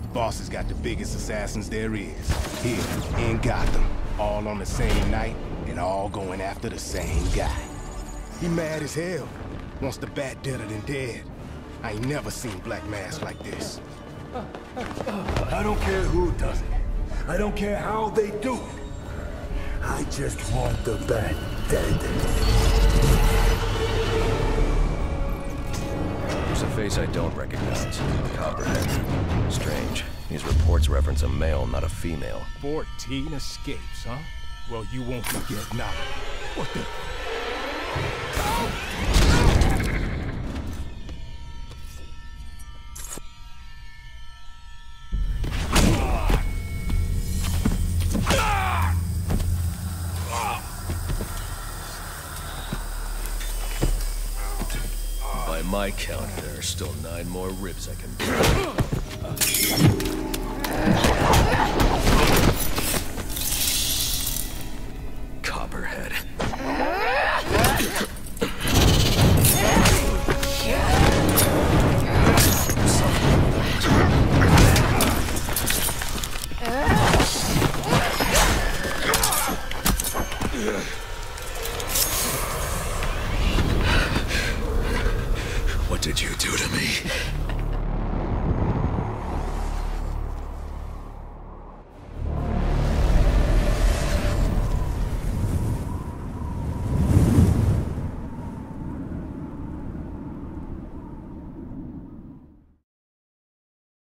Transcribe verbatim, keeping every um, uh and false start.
Boss has got the biggest assassins there is. Here, in Gotham. All on the same night, and all going after the same guy. He mad as hell. Wants the bat deader than dead. I ain't never seen Black Mask like this. I don't care who does it. I don't care how they do it. I just want the bat dead. There's a face I don't recognize. Copperhead. Strange. These reports reference a male, not a female. Fourteen escapes, huh? Well, you won't forget now. What the? By my count, there are still nine more ribs I can break. Copperhead.